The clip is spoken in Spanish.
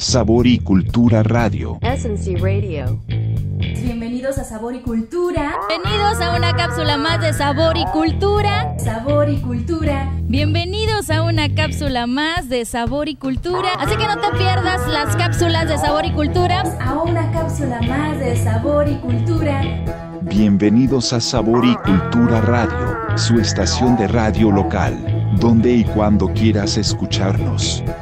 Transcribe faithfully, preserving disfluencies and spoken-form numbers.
Sabor y Cultura Radio. Essency Radio. Bienvenidos a Sabor y Cultura. Bienvenidos a una cápsula más de Sabor y Cultura. Sabor y Cultura. Bienvenidos a una cápsula más de Sabor y Cultura. Así que no te pierdas las cápsulas de Sabor y Cultura. A una cápsula más de Sabor y Cultura. Bienvenidos a Sabor y Cultura Radio, su estación de radio local, donde y cuando quieras escucharnos.